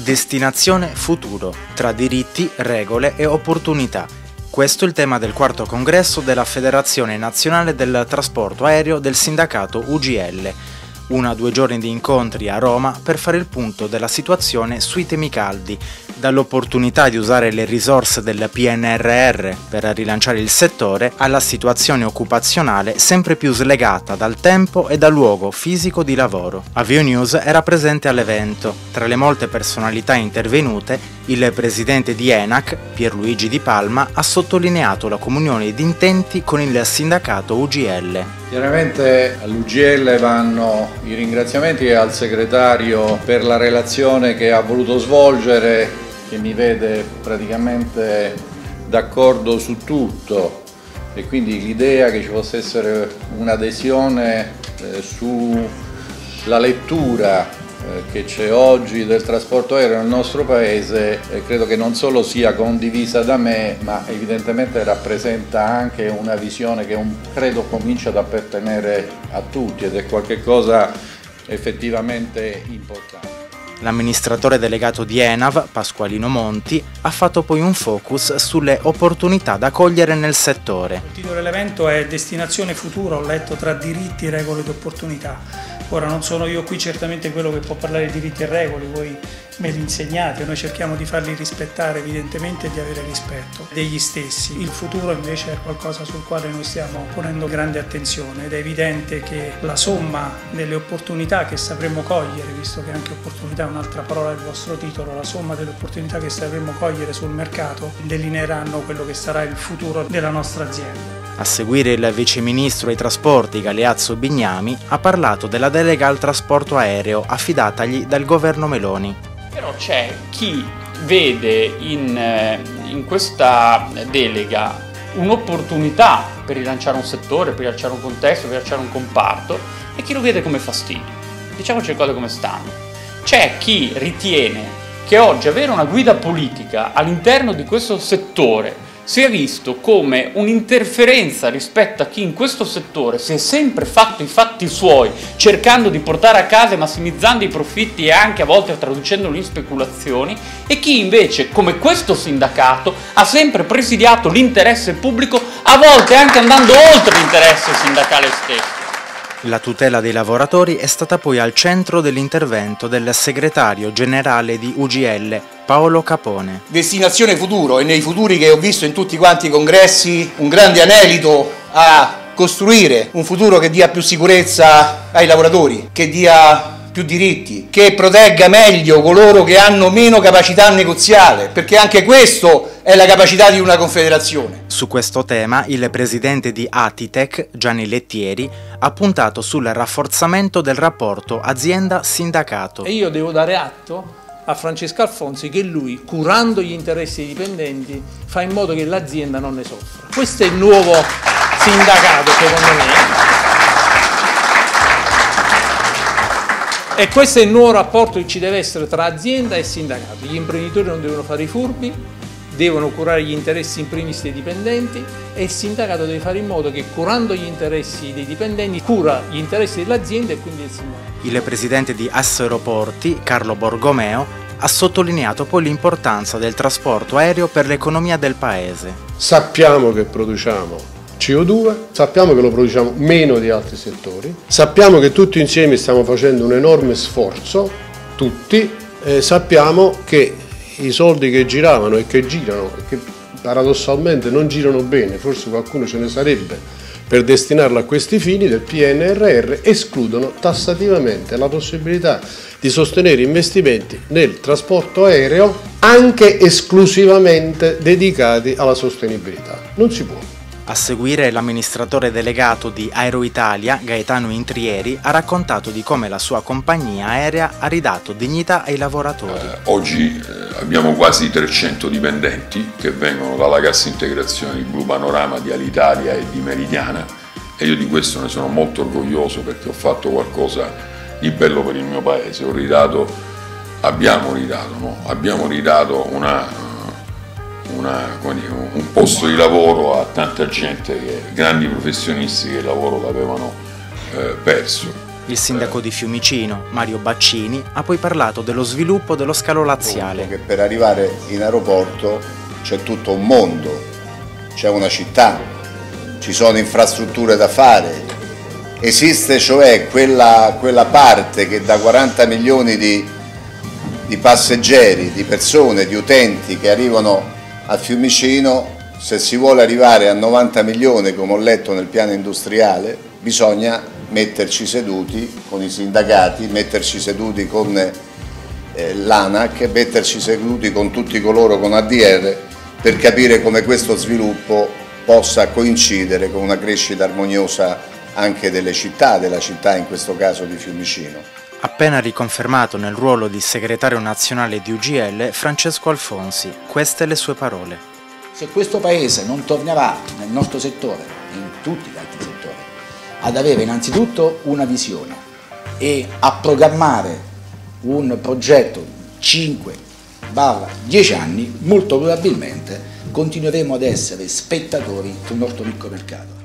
Destinazione futuro, tra diritti, regole e opportunità. Questo è il tema del quarto congresso della Federazione Nazionale del Trasporto Aereo del sindacato UGL. 1 a 2 giorni di incontri a Roma per fare il punto della situazione sui temi caldi, dall'opportunità di usare le risorse del PNRR per rilanciare il settore alla situazione occupazionale sempre più slegata dal tempo e dal luogo fisico di lavoro. Avio News era presente all'evento. Tra le molte personalità intervenute, il presidente di ENAC, Pierluigi Di Palma, ha sottolineato la comunione di intenti con il sindacato UGL. Chiaramente all'UGL vanno i ringraziamenti al segretario per la relazione che ha voluto svolgere, che mi vede praticamente d'accordo su tutto, e quindi l'idea che ci possa essere un'adesione sulla lettura che c'è oggi del trasporto aereo nel nostro paese, credo che non solo sia condivisa da me, ma evidentemente rappresenta anche una visione che credo comincia ad appartenere a tutti, ed è qualcosa effettivamente importante. L'amministratore delegato di ENAV, Pasqualino Monti, ha fatto poi un focus sulle opportunità da cogliere nel settore. Il titolo dell'evento è Destinazione futuro, ho letto tra diritti, regole ed opportunità. Ora non sono io qui certamente quello che può parlare di diritti e regole, voi me li insegnate, noi cerchiamo di farli rispettare evidentemente e di avere rispetto degli stessi. Il futuro invece è qualcosa sul quale noi stiamo ponendo grande attenzione, ed è evidente che la somma delle opportunità che sapremo cogliere, visto che anche opportunità è un'altra parola del vostro titolo, la somma delle opportunità che sapremo cogliere sul mercato delineeranno quello che sarà il futuro della nostra azienda. A seguire il viceministro ai trasporti Galeazzo Bignami ha parlato della delega al trasporto aereo affidatagli dal governo Meloni. Però c'è chi vede in questa delega un'opportunità per rilanciare un settore, per rilanciare un contesto, per rilanciare un comparto, e chi lo vede come fastidio. Diciamoci le cose come stanno. C'è chi ritiene che oggi avere una guida politica all'interno di questo settore sia visto come un'interferenza rispetto a chi in questo settore si è sempre fatto i fatti suoi, cercando di portare a casa e massimizzando i profitti e anche a volte traducendoli in speculazioni, e chi invece, come questo sindacato, ha sempre presidiato l'interesse pubblico, a volte anche andando oltre l'interesse sindacale stesso. La tutela dei lavoratori è stata poi al centro dell'intervento del segretario generale di UGL, Paolo Capone. Destinazione futuro, e nei futuri che ho visto in tutti quanti i congressi un grande anelito a costruire un futuro che dia più sicurezza ai lavoratori, che dia più diritti, che protegga meglio coloro che hanno meno capacità negoziale, perché anche questo è la capacità di una confederazione. Su questo tema il presidente di Atitec, Gianni Lettieri, ha puntato sul rafforzamento del rapporto azienda-sindacato. E io devo dare atto a Francesco Alfonsi che lui, curando gli interessi dei dipendenti, fa in modo che l'azienda non ne soffra. Questo è il nuovo sindacato, secondo me. E questo è il nuovo rapporto che ci deve essere tra azienda e sindacato. Gli imprenditori non devono fare i furbi, devono curare gli interessi in primis dei dipendenti, e il sindacato deve fare in modo che, curando gli interessi dei dipendenti, cura gli interessi dell'azienda e quindi del sindacato. Il presidente di Asseroporti, Carlo Borgomeo, ha sottolineato poi l'importanza del trasporto aereo per l'economia del paese. Sappiamo che produciamo CO2, sappiamo che lo produciamo meno di altri settori, sappiamo che tutti insieme stiamo facendo un enorme sforzo, tutti, sappiamo che i soldi che giravano e che girano, e che paradossalmente non girano bene, forse qualcuno ce ne sarebbe per destinarlo a questi fini del PNRR, escludono tassativamente la possibilità di sostenere investimenti nel trasporto aereo anche esclusivamente dedicati alla sostenibilità. Non si può. A seguire l'amministratore delegato di Aeroitalia, Gaetano Intrieri, ha raccontato di come la sua compagnia aerea ha ridato dignità ai lavoratori. Oggi abbiamo quasi 300 dipendenti che vengono dalla cassa integrazione di Blu Panorama, di Alitalia e di Meridiana, e io di questo ne sono molto orgoglioso, perché ho fatto qualcosa di bello per il mio paese. Abbiamo ridato un posto di lavoro a tanta gente, grandi professionisti che il lavoro l'avevano perso. Il sindaco di Fiumicino, Mario Baccini, ha poi parlato dello sviluppo dello scalo laziale. Che per arrivare in aeroporto c'è tutto un mondo, c'è una città, ci sono infrastrutture da fare, esiste cioè quella parte che da 40 milioni di passeggeri, di persone, di utenti che arrivano a Fiumicino, se si vuole arrivare a 90 milioni, come ho letto nel piano industriale, bisogna metterci seduti con i sindacati, metterci seduti con l'ANAC, metterci seduti con tutti coloro con ADR per capire come questo sviluppo possa coincidere con una crescita armoniosa anche delle città, della città in questo caso di Fiumicino. Appena riconfermato nel ruolo di segretario nazionale di UGL, Francesco Alfonsi, queste le sue parole. Se questo Paese non tornerà nel nostro settore, in tutti gli altri settori, ad avere innanzitutto una visione e a programmare un progetto 5-10 anni, molto probabilmente continueremo ad essere spettatori sul nostro ricco mercato.